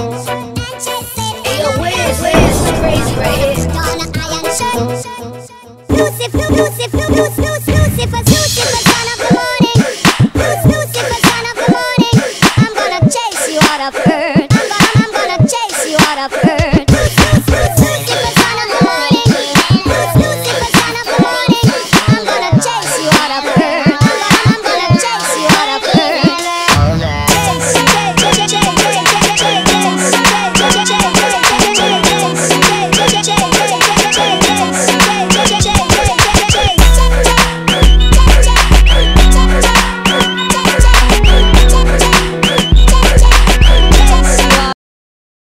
Hey yo, Wiz, crazy right here. Lucifer, son of the morning. Lucifer, son of the morning. I'm gonna chase you out of earth. I'm gonna chase you out of earth.